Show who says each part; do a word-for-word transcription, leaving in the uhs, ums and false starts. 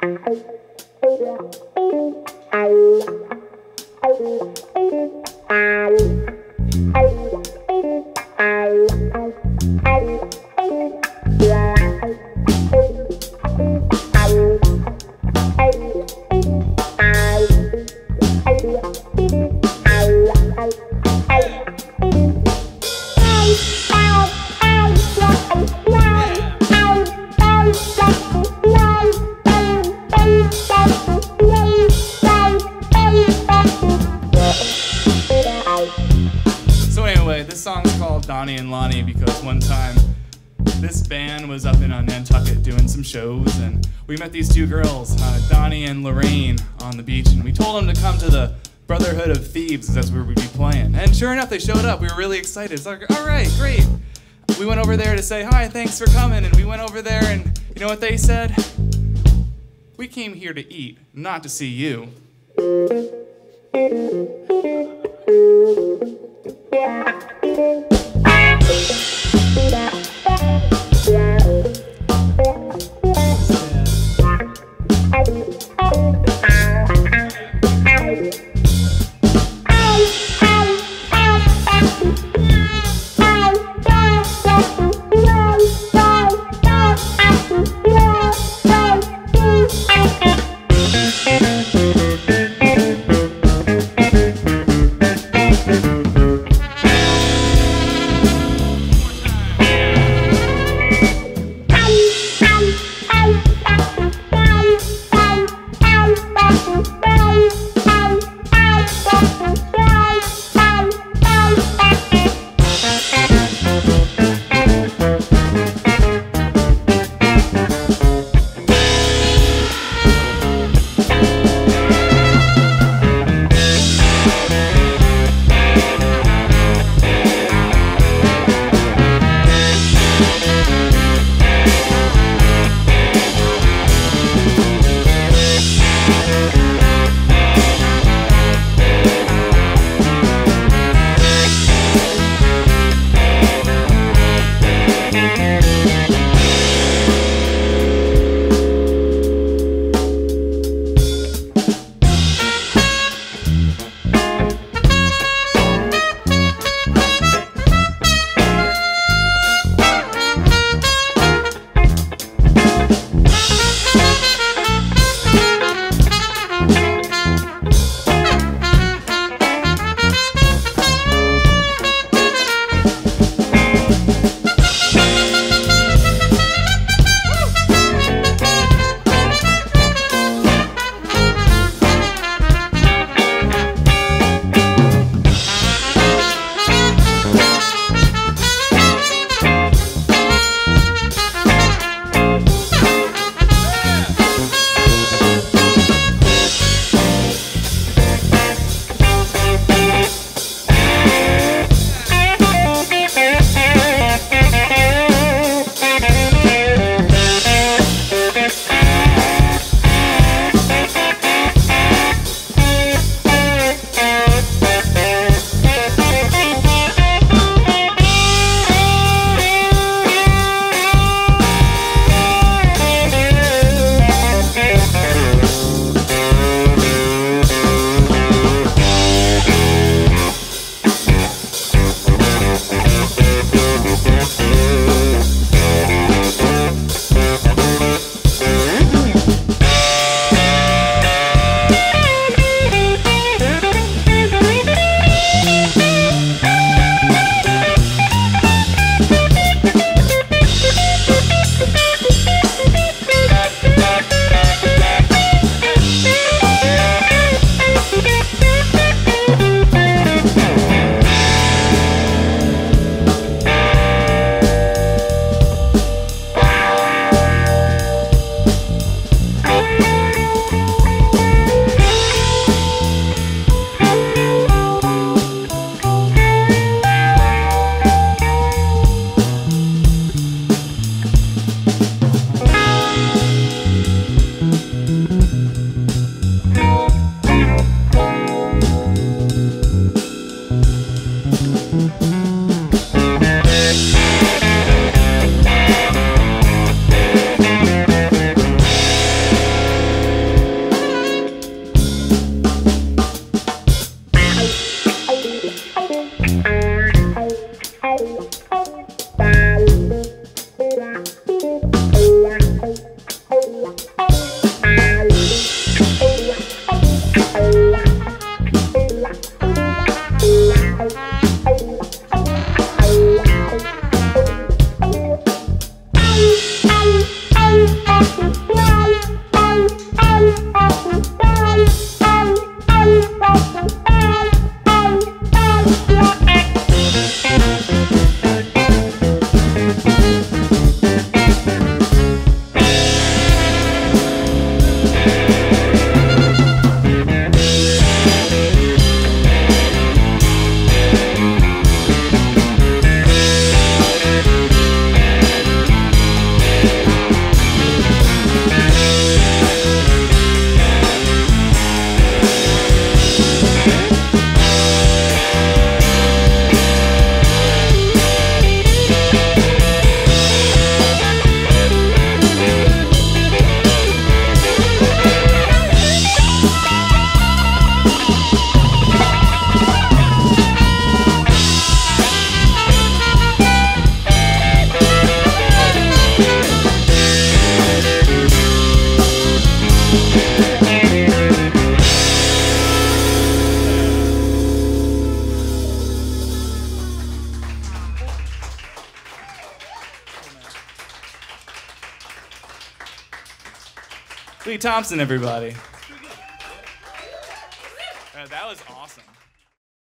Speaker 1: Donnie and Lonnie, because one time this band was up in uh, Nantucket doing some shows, and we met these two girls, uh, Donnie and Lorraine, on the beach, and we told them to come to the Brotherhood of Thieves, that's where we'd be playing. And sure enough, they showed up. We were really excited. It's like, all right, great. We went over there to say, hi, thanks for coming, and we went over there, and you know what they said? We came here to eat, not to see you. Lee Thompson, everybody.